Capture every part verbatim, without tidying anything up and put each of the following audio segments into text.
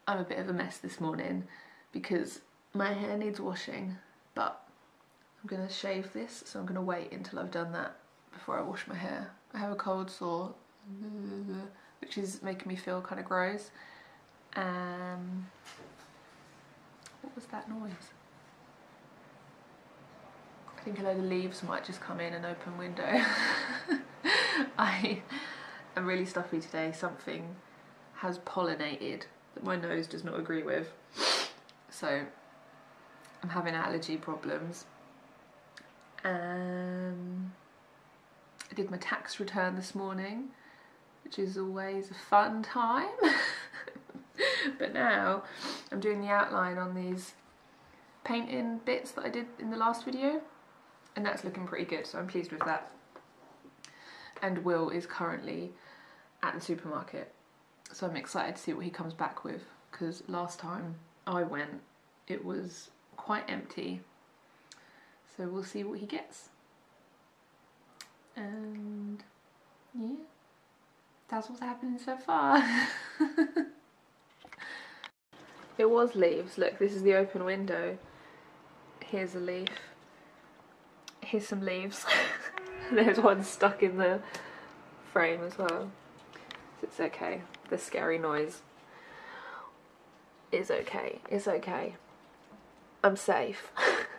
I'm a bit of a mess this morning because my hair needs washing, but I'm gonna shave this, so I'm gonna wait until I've done that before I wash my hair. I have a cold sore, which is making me feel kind of gross. Um, what was that noise? I think a load of leaves might just come in an open window. I am really stuffy today. Something has pollinated that my nose does not agree with. So I'm having allergy problems. Um, I did my tax return this morning, which is always a fun time. But now I'm doing the outline on these painting bits that I did in the last video, and that's looking pretty good, so I'm pleased with that. And Will is currently at the supermarket, so I'm excited to see what he comes back with, because last time I went it was quite empty, so we'll see what he gets. And yeah, that's what's happening so far. It was leaves. Look, this is the open window. Here's a leaf. Here's some leaves. There's one stuck in the frame as well. So it's okay. The scary noise is okay. It's okay. I'm safe.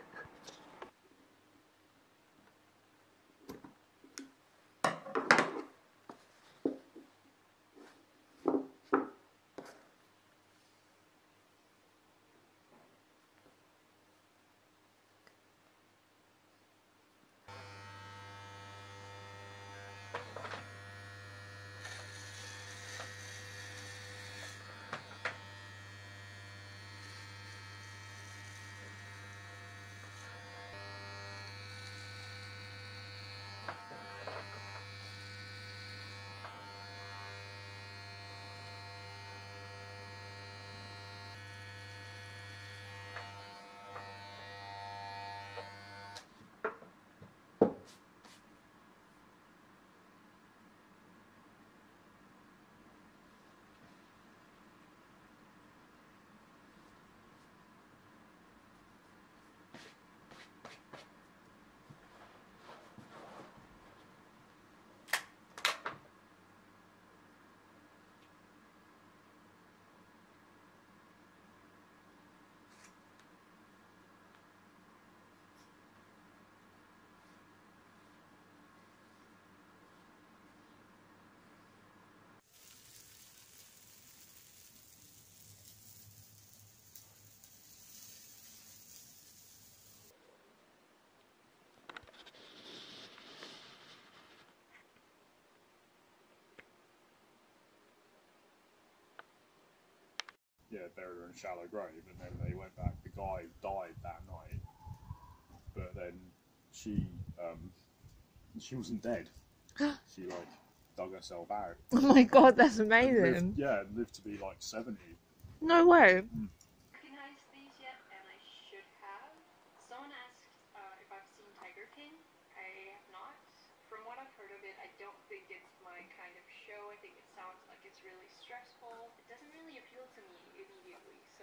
Yeah, buried her in a shallow grave, and then they went back. The guy died that night, but then she, um, she wasn't dead. She like dug herself out. Oh my god, that's And amazing. lived, yeah, and lived to be like seventy. No way. Mm. Recognize these yet, and I should have. Someone asked uh, if I've seen Tiger King. I have not. From what I've heard of it, I don't think it's my kind of show. I think it sounds like it's really stressful. It doesn't really appeal to me immediately, so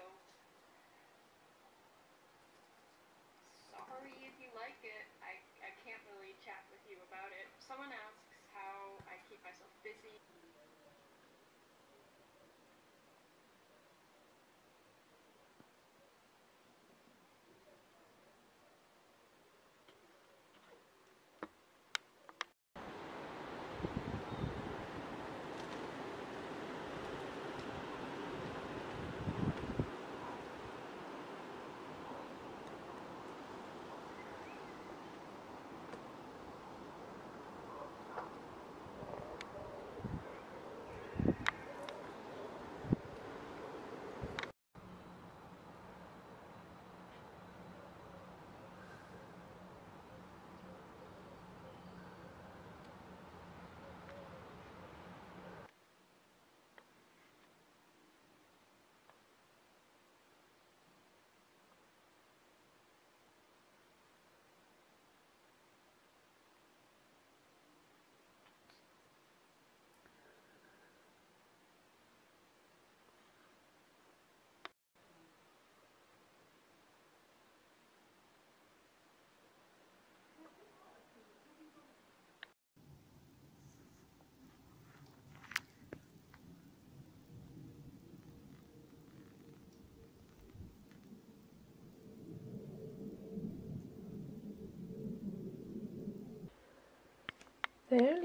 sorry if you like it. I, I can't really chat with you about it. Someone asks how I keep myself busy.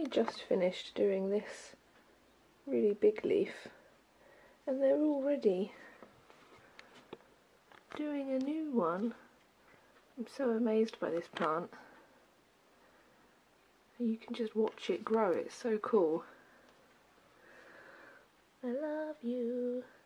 just finished doing this really big leaf, and they're already doing a new one. I'm so amazed by this plant. You can just watch it grow, it's so cool. I love you.